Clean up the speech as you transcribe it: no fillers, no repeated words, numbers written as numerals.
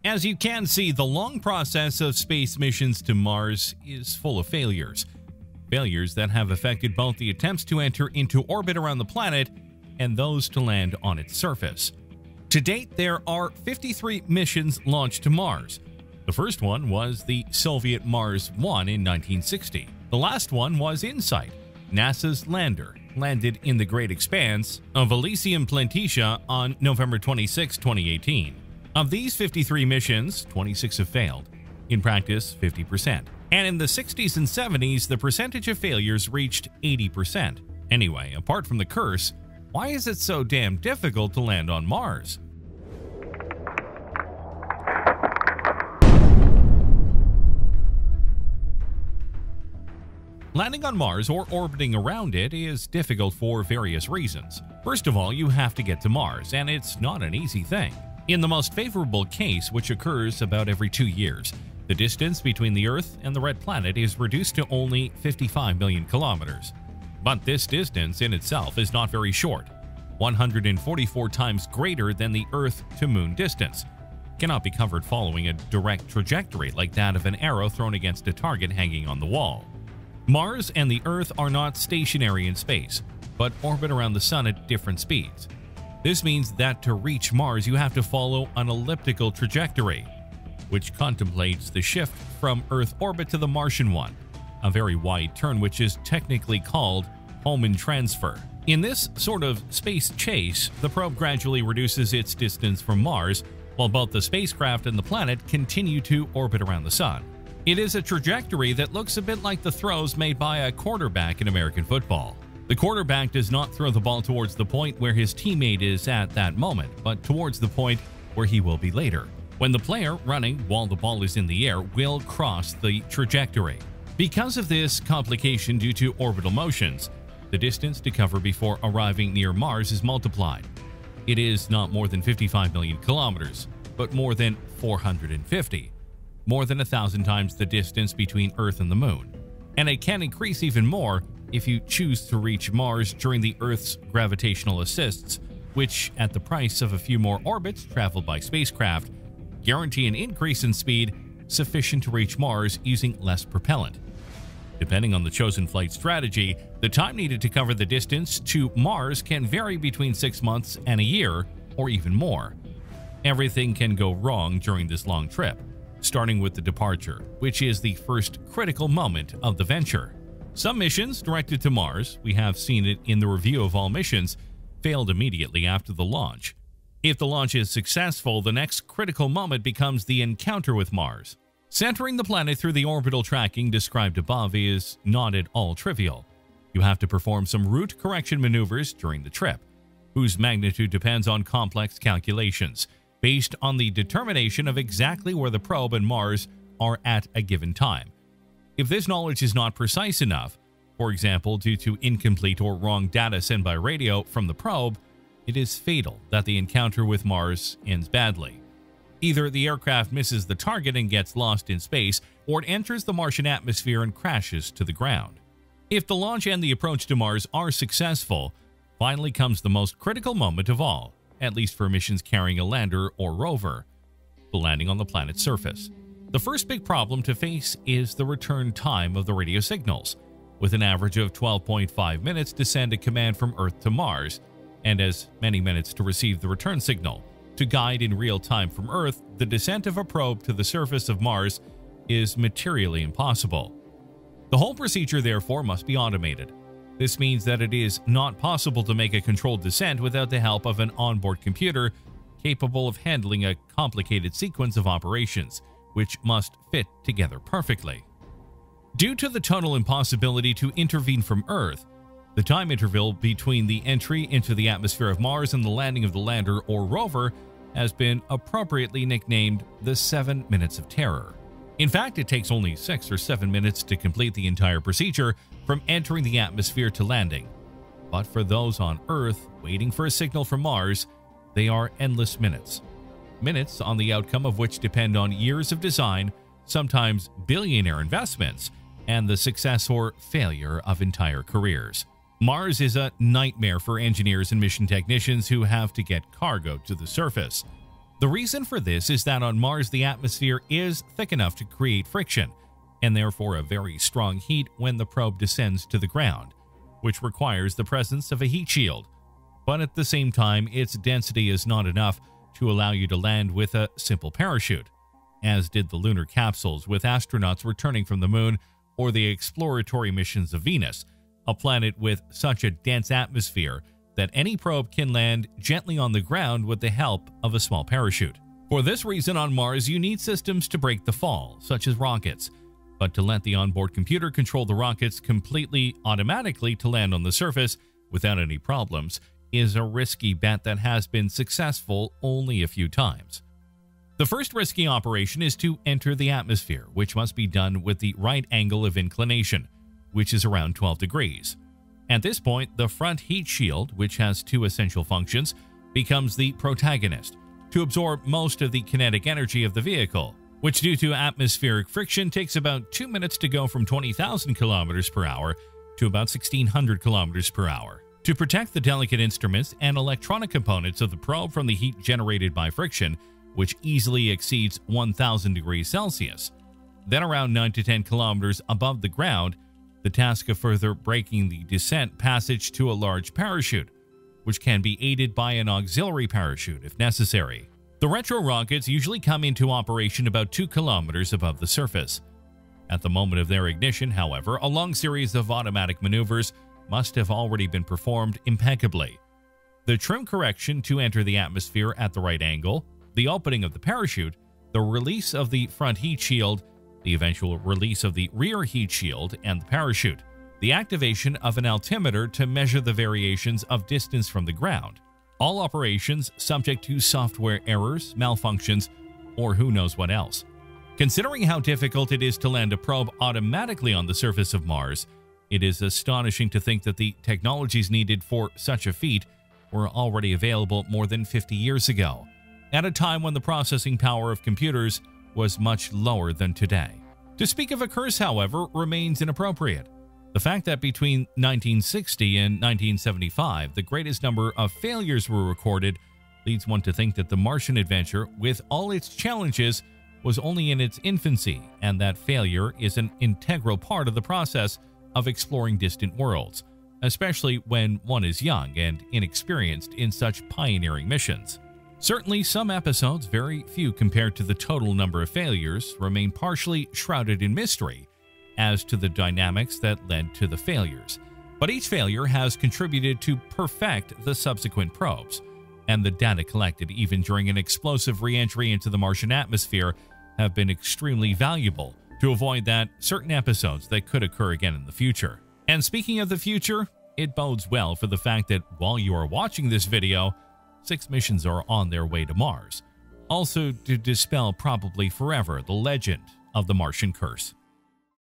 As you can see, the long process of space missions to Mars is full of failures. Failures that have affected both the attempts to enter into orbit around the planet and those to land on its surface. To date, there are 53 missions launched to Mars. The first one was the Soviet Mars 1 in 1960. The last one was InSight, NASA's lander, landed in the great expanse of Elysium Planitia on November 26, 2018. Of these 53 missions, 26 have failed. In practice, 50%. And in the 60s and 70s, the percentage of failures reached 80%. Anyway, apart from the curse, why is it so damn difficult to land on Mars? Landing on Mars or orbiting around it is difficult for various reasons. First of all, you have to get to Mars, and it's not an easy thing. In the most favorable case, which occurs about every 2 years, the distance between the Earth and the Red Planet is reduced to only 55 million kilometers. But this distance in itself is not very short, 144 times greater than the Earth-to-Moon distance. Cannot be covered following a direct trajectory like that of an arrow thrown against a target hanging on the wall. Mars and the Earth are not stationary in space, but orbit around the Sun at different speeds. This means that to reach Mars, you have to follow an elliptical trajectory, which contemplates the shift from Earth orbit to the Martian one, a very wide turn which is technically called Hohmann transfer. In this sort of space chase, the probe gradually reduces its distance from Mars, while both the spacecraft and the planet continue to orbit around the Sun. It is a trajectory that looks a bit like the throws made by a quarterback in American football. The quarterback does not throw the ball towards the point where his teammate is at that moment, but towards the point where he will be later, when the player running while the ball is in the air will cross the trajectory. Because of this complication due to orbital motions, the distance to cover before arriving near Mars is multiplied. It is not more than 55 million kilometers, but more than 450. More than 1,000 times the distance between Earth and the Moon. And it can increase even more if you choose to reach Mars during the Earth's gravitational assists, which, at the price of a few more orbits traveled by spacecraft, guarantee an increase in speed sufficient to reach Mars using less propellant. Depending on the chosen flight strategy, the time needed to cover the distance to Mars can vary between 6 months and a year, or even more. Everything can go wrong during this long trip, starting with the departure, which is the first critical moment of the venture. Some missions directed to Mars, we have seen it in the review of all missions, failed immediately after the launch. If the launch is successful, the next critical moment becomes the encounter with Mars. Centering the planet through the orbital tracking described above is not at all trivial. You have to perform some route correction maneuvers during the trip, whose magnitude depends on complex calculations, based on the determination of exactly where the probe and Mars are at a given time. If this knowledge is not precise enough, for example due to incomplete or wrong data sent by radio from the probe, it is fatal that the encounter with Mars ends badly. Either the aircraft misses the target and gets lost in space, or it enters the Martian atmosphere and crashes to the ground. If the launch and the approach to Mars are successful, finally comes the most critical moment of all, at least for missions carrying a lander or rover, the landing on the planet's surface. The first big problem to face is the return time of the radio signals, with an average of 12.5 minutes to send a command from Earth to Mars, and as many minutes to receive the return signal. To guide in real time from Earth, the descent of a probe to the surface of Mars is materially impossible. The whole procedure, therefore, must be automated. This means that it is not possible to make a controlled descent without the help of an onboard computer capable of handling a complicated sequence of operations, which must fit together perfectly. Due to the total impossibility to intervene from Earth, the time interval between the entry into the atmosphere of Mars and the landing of the lander or rover has been appropriately nicknamed the 7 minutes of terror. In fact, it takes only 6 or 7 minutes to complete the entire procedure from entering the atmosphere to landing. But for those on Earth waiting for a signal from Mars, they are endless minutes. Minutes on the outcome of which depend on years of design, sometimes billionaire investments, and the success or failure of entire careers. Mars is a nightmare for engineers and mission technicians who have to get cargo to the surface. The reason for this is that on Mars the atmosphere is thick enough to create friction, and therefore a very strong heat when the probe descends to the ground, which requires the presence of a heat shield. But at the same time, its density is not enough to allow you to land with a simple parachute, as did the lunar capsules with astronauts returning from the Moon or the exploratory missions of Venus, a planet with such a dense atmosphere that any probe can land gently on the ground with the help of a small parachute. For this reason, on Mars, you need systems to break the fall, such as rockets. But to let the onboard computer control the rockets completely automatically to land on the surface without any problems is a risky bet that has been successful only a few times. The first risky operation is to enter the atmosphere, which must be done with the right angle of inclination, which is around 12 degrees. At this point, the front heat shield, which has two essential functions, becomes the protagonist to absorb most of the kinetic energy of the vehicle, which due to atmospheric friction takes about 2 minutes to go from 20,000 kilometers per hour to about 1,600 kilometers per hour. To protect the delicate instruments and electronic components of the probe from the heat generated by friction, which easily exceeds 1,000 degrees Celsius, then around 9 to 10 kilometers above the ground, the task of further braking the descent passage to a large parachute, which can be aided by an auxiliary parachute if necessary. The retro rockets usually come into operation about 2 kilometers above the surface. At the moment of their ignition, however, a long series of automatic maneuvers must have already been performed impeccably. The trim correction to enter the atmosphere at the right angle, the opening of the parachute, the release of the front heat shield, the eventual release of the rear heat shield and the parachute, the activation of an altimeter to measure the variations of distance from the ground. All operations subject to software errors, malfunctions, or who knows what else. Considering how difficult it is to land a probe automatically on the surface of Mars, it is astonishing to think that the technologies needed for such a feat were already available more than 50 years ago, at a time when the processing power of computers was much lower than today. To speak of a curse, however, remains inappropriate. The fact that between 1960 and 1975, the greatest number of failures were recorded leads one to think that the Martian adventure, with all its challenges, was only in its infancy, and that failure is an integral part of the process of exploring distant worlds, especially when one is young and inexperienced in such pioneering missions. Certainly, some episodes, very few compared to the total number of failures, remain partially shrouded in mystery as to the dynamics that led to the failures. But each failure has contributed to perfect the subsequent probes, and the data collected even during an explosive re-entry into the Martian atmosphere have been extremely valuable to avoid that certain episodes that could occur again in the future. And speaking of the future, it bodes well for the fact that while you are watching this video, 6 missions are on their way to Mars, also to dispel probably forever the legend of the Martian curse.